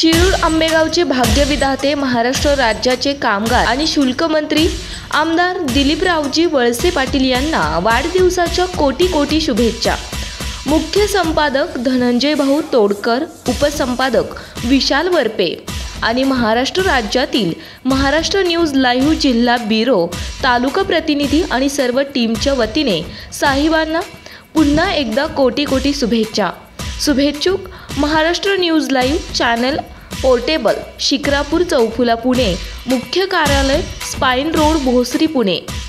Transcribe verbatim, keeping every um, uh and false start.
शिरूर आंबेगावचे भाग्यविधाते महाराष्ट्र राज्याचे कामगार आणि शुल्क मंत्री आमदार दिलीपरावजी वळसे पाटील यांना वाढदिवसाच्या कोटी कोटी शुभेच्छा। मुख्य संपादक धनंजय भाऊ तोडकर, उपसंपादक विशाल वरपे आणि महाराष्ट्र राज्यातील महाराष्ट्र न्यूज लाईव्ह जिल्हा ब्युरो, तालुका प्रतिनिधी आणि सर्व टीमच्या वतीने साहेबांना पुन्हा एकदा कोटी कोटी शुभेच्छा। शुभेच्छुक Maharashtra news live channel, portable, Shikrapur Chaufula, Pune. मुख्य कार्यालय स्पाइन रोड, भोसरी, पुणे।